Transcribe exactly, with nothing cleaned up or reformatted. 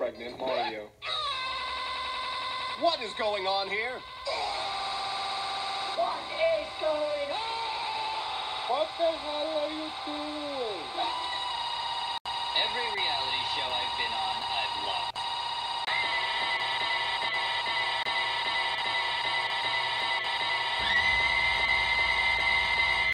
pregnant Mario. What is going on here? What is going on? What the hell are you doing?